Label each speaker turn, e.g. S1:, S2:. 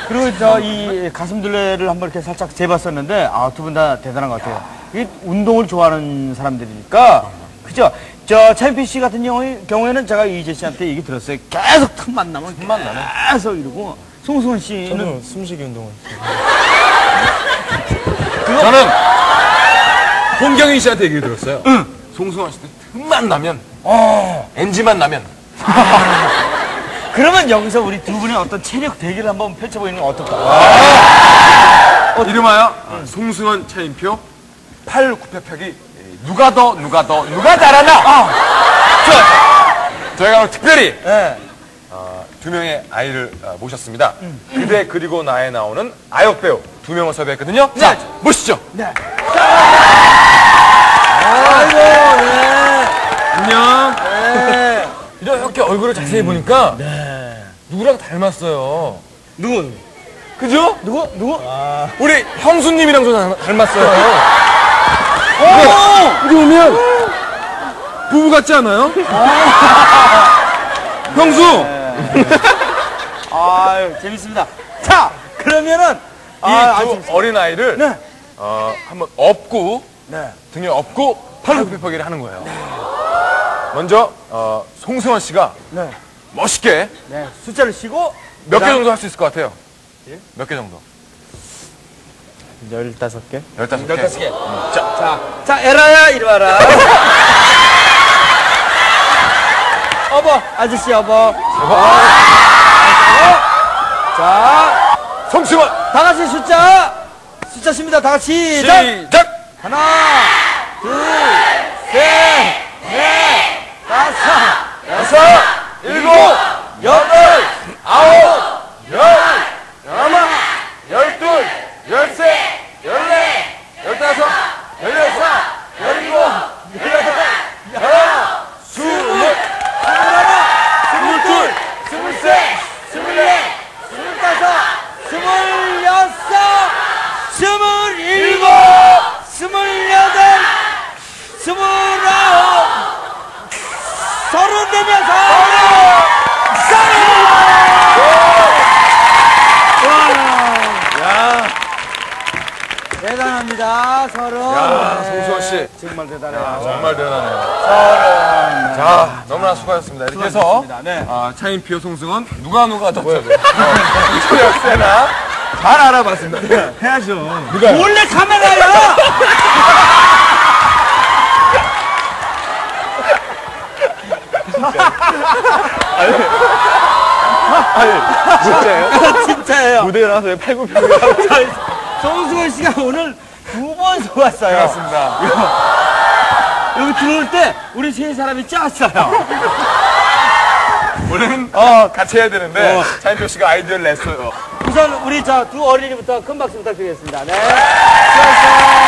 S1: 그리고 저 이 가슴둘레를 한번 이렇게 살짝 재봤었는데 아, 두 분 다 대단한 것 같아요. 이게 운동을 좋아하는 사람들이니까 그죠? 저 차인표 씨 같은 경우에는 제가 이재 씨한테 얘기 들었어요. 계속 틈만 나면 계속 이러고 송승헌 씨는
S2: 저는 숨쉬기 운동을.
S3: 저는 홍경인 씨한테 얘기 들었어요. 응. 송승헌 씨한테 틈만 나면, NG만 나면.
S1: 그러면 여기서 우리 두 분의 어떤 체력 대결을 한번 펼쳐보이는 건 어떨까?
S3: 이름하여 송승헌, 차인표, 팔 굽혀펴기 누가 잘하나? 저희가 오늘 특별히
S1: 네.
S3: 두 명의 아이를 모셨습니다. 그대 그리고 나에 나오는 아역 배우 두 명을 섭외했거든요.
S1: 네.
S3: 자, 모시죠.
S1: 네.
S3: 아이고, 네. 안녕.
S1: 네.
S3: 이렇게 얼굴을 자세히 보니까 누구랑 닮았어요.
S1: 누구?
S3: 그죠?
S1: 누구?
S3: 우리 형수님이랑 좀 닮았어요.
S1: 이리 오면
S3: 부부 같지 않아요? 형수!
S1: 아유, 재밌습니다. 자, 그러면은
S3: 이 두 어린아이를
S1: 네.
S3: 한번 업고
S1: 네.
S3: 등에 업고 팔굽혀펴기를 하는 거예요. 먼저 송승헌 씨가
S1: 네.
S3: 멋있게
S1: 네. 숫자를 쉬고
S3: 몇 개 정도 할 수 있을 것 같아요? 몇 개 정도?
S2: 15개?
S3: 15개.
S1: 15개. 자, 에라야, 이리 와라. 어버, 아저씨 어버. 자,
S3: 송승헌!
S1: 다 같이 숫자 쉽니다. 다 같이
S3: 시작!
S1: 하나, 둘, 셋, 넷, 다섯,
S3: 여섯, 일곱,
S1: 여덟,
S3: 아홉, 열, 열하나, 열둘, 열셋, 열넷, 열다섯, 열여섯, 열일곱, 열여덟, 열하나, 스물, 스물둘, 스물셋, 스물넷,
S1: 스물다섯, 스물여섯, 스물일곱, 스물여덟, 스물아홉, 서른네명, 대단합니다. 서른.
S3: 야, 송승헌 씨.
S1: 정말 대단해요.
S3: 정말 대단해요.
S1: 서른.
S3: 자, 너무나 수고하셨습니다. 이렇게 해서
S1: 수고하셨습니다. 네.
S3: 차인표, 송승헌 누가 더 역세나 잘 알아봤습니다.
S1: 해야죠.
S3: 누가요?
S1: 몰래 카메라야.
S3: 진짜예요?
S1: 진짜예요.
S2: 무대에 나와서 왜 팔굽혀펴기
S1: 송승헌 씨가 오늘 2번 속았어요.
S3: 그렇습니다.
S1: 여기 들어올 때 우리 세 사람이 짰어요.
S3: 원래는 같이 해야 되는데 차인표 씨가 아이디어를 냈어요.
S1: 우선 우리 두 어린이부터 큰 박수 부탁드리겠습니다. 네. 수고하셨어요.